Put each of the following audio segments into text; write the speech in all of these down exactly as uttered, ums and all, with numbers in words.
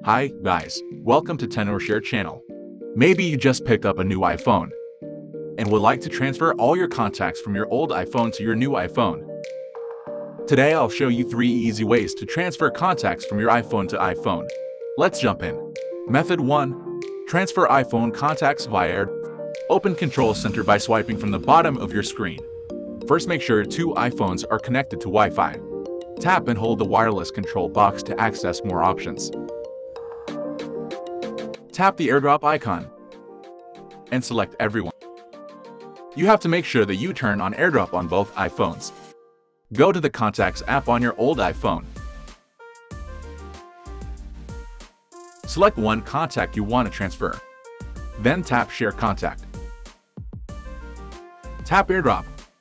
Hi guys, welcome to TenorShare channel. Maybe you just picked up a new iPhone and would like to transfer all your contacts from your old iPhone to your new iPhone. Today I'll show you three easy ways to transfer contacts from your iPhone to iPhone. Let's jump in. Method one. Transfer iPhone contacts via Airdrop. Open Control Center by swiping from the bottom of your screen. First, make sure two iPhones are connected to Wi-Fi. Tap and hold the wireless control box to access more options. Tap the Airdrop icon and select everyone. You have to make sure that you turn on Airdrop on both iPhones. Go to the Contacts app on your old iPhone. Select one contact you want to transfer. Then tap Share Contact. Tap Airdrop.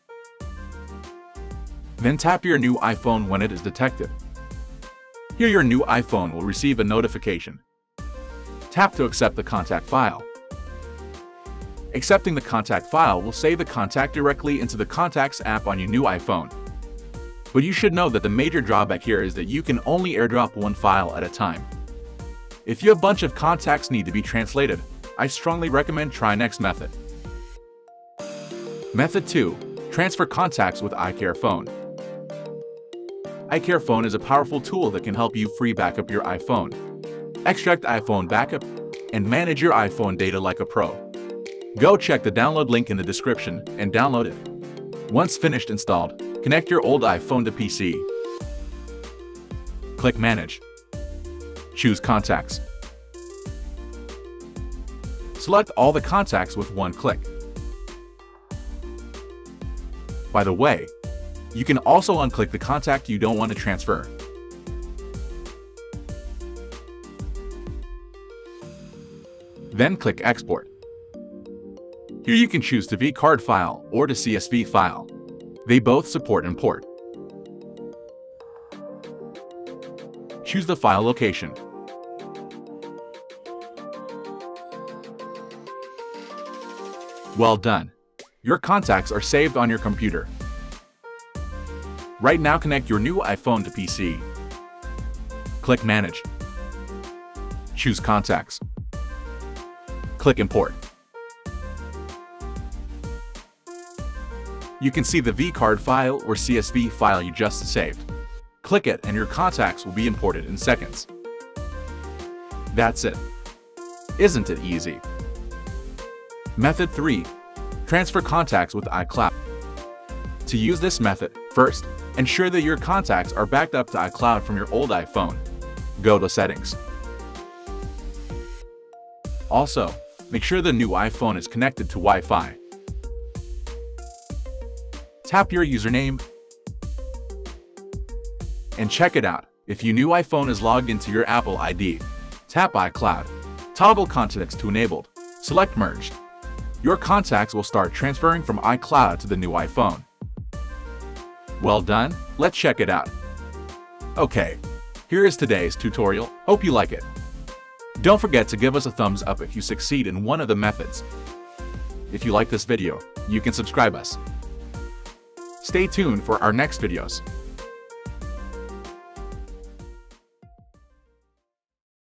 Then tap your new iPhone when it is detected. Here your new iPhone will receive a notification. Tap to accept the contact file. Accepting the contact file will save the contact directly into the Contacts app on your new iPhone. But you should know that the major drawback here is that you can only airdrop one file at a time. If you have a bunch of contacts need to be translated, I strongly recommend try next method. Method two. Transfer contacts with iCareFone. iCareFone is a powerful tool that can help you free backup your iPhone, extract iPhone backup, and manage your iPhone data like a pro. Go check the download link in the description and download it. Once finished installed, connect your old iPhone to P C. Click Manage. Choose Contacts. Select all the contacts with one click. By the way, you can also unclick the contact you don't want to transfer. Then click Export. Here you can choose the V card file or the C S V file. They both support import. Choose the file location. Well done. Your contacts are saved on your computer. Right now connect your new iPhone to P C. Click Manage. Choose Contacts. Click Import. You can see the V card file or C S V file you just saved. Click it and your contacts will be imported in seconds. That's it. Isn't it easy? Method three. Transfer contacts with iCloud. To use this method, first, ensure that your contacts are backed up to iCloud from your old iPhone. Go to Settings. Also, make sure the new iPhone is connected to Wi-Fi. Tap your username and check it out. If your new iPhone is logged into your Apple I D, tap iCloud. Toggle Contacts to Enabled. Select Merged. Your contacts will start transferring from iCloud to the new iPhone. Well done, let's check it out. Okay, here is today's tutorial. Hope you like it. Don't forget to give us a thumbs up if you succeed in one of the methods. If you like this video, you can subscribe us. Stay tuned for our next videos.